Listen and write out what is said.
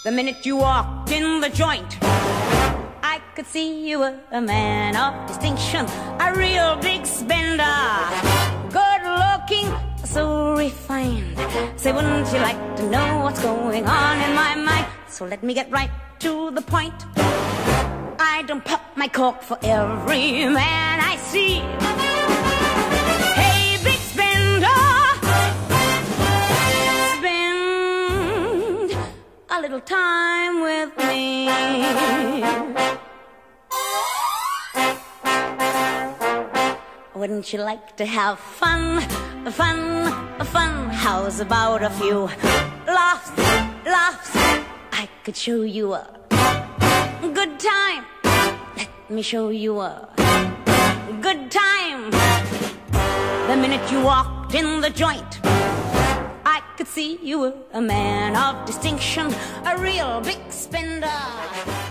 The minute you walked in the joint, I could see you were a man of distinction, a real big spender, good looking, so refined. Say, wouldn't you like to know what's going on in my mind? So let me get right to the point. I don't pop my cork for every man I see. Hey, big spender, spend a little time with me. Wouldn't you like to have fun, fun, fun? How's about a few laughs, laughs? I could show you a good time. Let me show you a good time. The minute you walked in the joint, I could see you were a man of distinction, a real big spender.